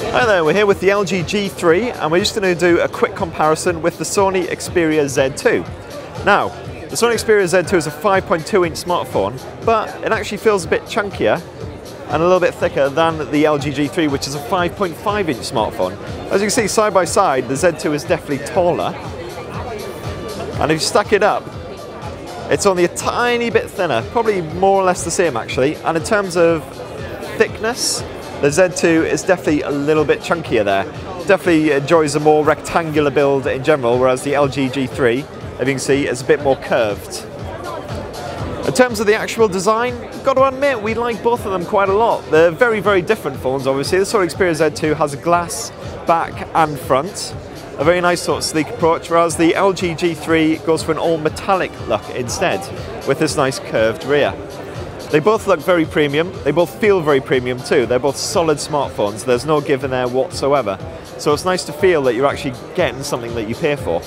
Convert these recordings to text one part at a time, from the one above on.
Hi there, we're here with the LG G3 and we're just going to do a quick comparison with the Sony Xperia Z2. Now, the Sony Xperia Z2 is a 5.2-inch smartphone, but it actually feels a bit chunkier and a little bit thicker than the LG G3, which is a 5.5-inch smartphone. As you can see, side by side, the Z2 is definitely taller. And if you stack it up, it's only a tiny bit thinner, probably more or less the same actually. And in terms of thickness, the Z2 is definitely a little bit chunkier there. Definitely enjoys a more rectangular build in general, whereas the LG G3, as you can see, is a bit more curved. In terms of the actual design, I've got to admit, we like both of them quite a lot. They're very, very different phones, obviously. The Sony Xperia Z2 has a glass back and front, a very nice sort of sleek approach, whereas the LG G3 goes for an all metallic look instead, with this nice curved rear. They both look very premium, they both feel very premium too. They're both solid smartphones, there's no give in there whatsoever. So it's nice to feel that you're actually getting something that you pay for.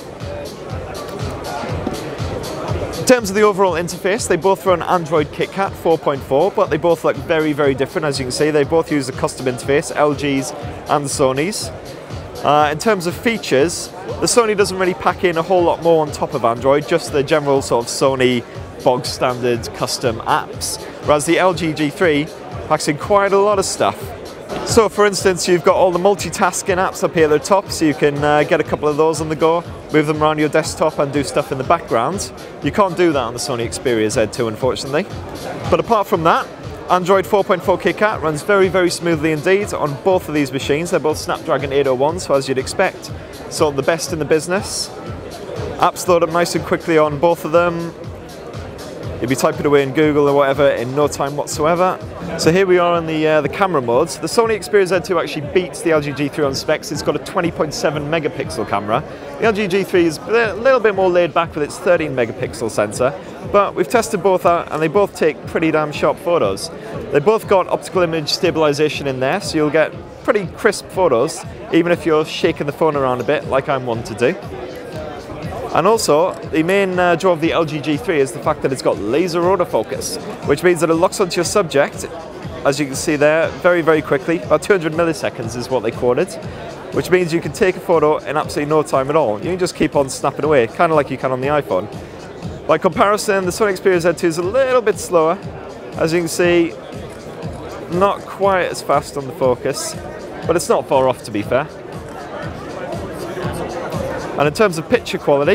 In terms of the overall interface, they both run Android KitKat 4.4, but they both look very, very different. As you can see, they both use a custom interface, LG's and the Sony's. In terms of features, the Sony doesn't really pack in a whole lot more on top of Android, just the general sort of Sony bog standard custom apps, whereas the LG G3 packs in quite a lot of stuff. So for instance, you've got all the multitasking apps up here at the top, so you can get a couple of those on the go, move them around your desktop and do stuff in the background. You can't do that on the Sony Xperia Z2, unfortunately. But apart from that, Android 4.4 KitKat runs very, very smoothly indeed on both of these machines. They're both Snapdragon 801, so as you'd expect, sort of the best in the business. Apps load up nice and quickly on both of them. You'll be typing away in Google or whatever in no time whatsoever. So here we are in the camera modes. The Sony Xperia Z2 actually beats the LG G3 on specs. It's got a 20.7 megapixel camera. The LG G3 is a little bit more laid back with its 13 megapixel sensor, but we've tested both out and they both take pretty damn sharp photos. They both got optical image stabilisation in there, so you'll get pretty crisp photos, even if you're shaking the phone around a bit, like I'm one to do. And also, the main draw of the LG G3 is the fact that it's got laser autofocus, which means that it locks onto your subject, as you can see there, very, very quickly. About 200 milliseconds is what they quoted, which means you can take a photo in absolutely no time at all. You can just keep on snapping away, kind of like you can on the iPhone. By comparison, the Sony Xperia Z2 is a little bit slower. As you can see, not quite as fast on the focus, but it's not far off, to be fair. And in terms of picture quality,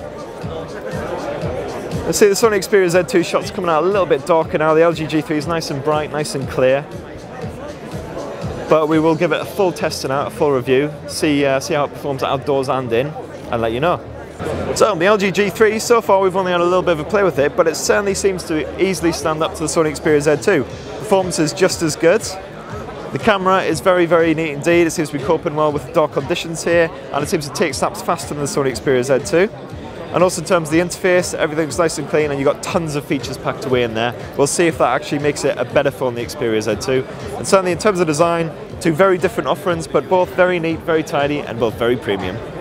let's see the Sony Xperia Z2 shots coming out a little bit darker now. The LG G3 is nice and bright, nice and clear. But we will give it a full testing out, a full review, see how it performs outdoors and in, and let you know. So the LG G3, so far we've only had a little bit of a play with it, but it certainly seems to easily stand up to the Sony Xperia Z2. Performance is just as good. The camera is very, very neat indeed. It seems to be coping well with dark conditions here, and it seems to take snaps faster than the Sony Xperia Z2. And also in terms of the interface, everything's nice and clean, and you've got tons of features packed away in there. We'll see if that actually makes it a better phone than the Xperia Z2. And certainly in terms of design, two very different offerings, but both very neat, very tidy, and both very premium.